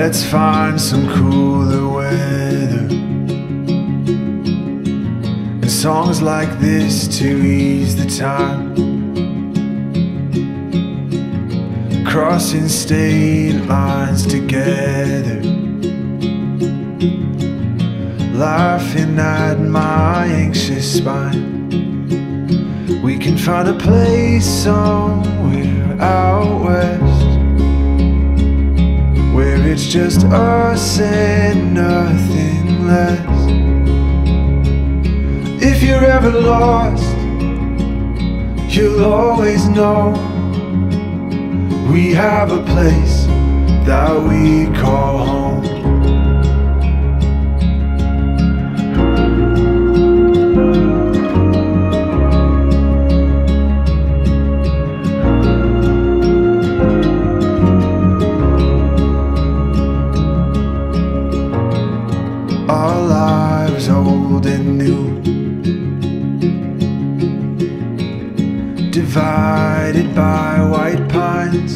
Let's find some cooler weather and songs like this to ease the time. Crossing state lines together, laughing at my anxious spine. We can find a place somewhere out west, where it's just us and nothing less. If you're ever lost, you'll always know we have a place that we call home. Our lives old and new, divided by white pines,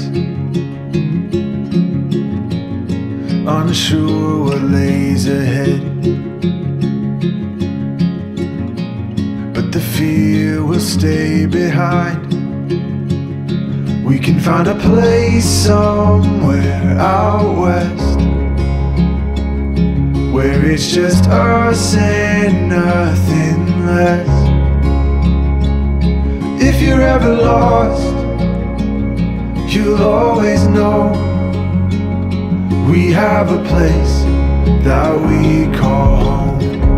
unsure what lays ahead, but the fear will stay behind. We can find a place somewhere out west, where it's just us and nothing less. If you're ever lost, you'll always know we have a place that we call home.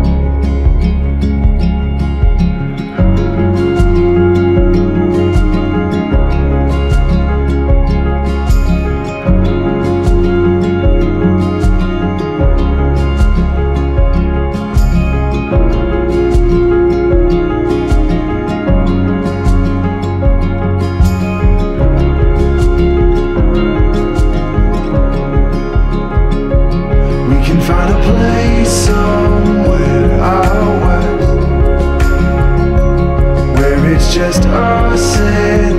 Find a place somewhere out west, where it's just us and